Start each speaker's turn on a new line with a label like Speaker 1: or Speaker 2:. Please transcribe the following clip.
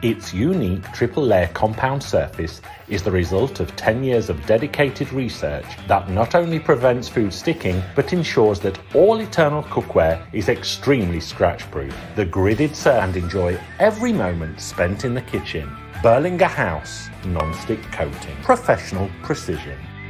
Speaker 1: Its unique triple-layer compound surface is the result of 10 years of dedicated research that not only prevents food sticking, but ensures that all Eternal cookware is extremely scratch-proof. The gridded and enjoy every moment spent in the kitchen. Berlingerhaus non-stick coating. Professional precision.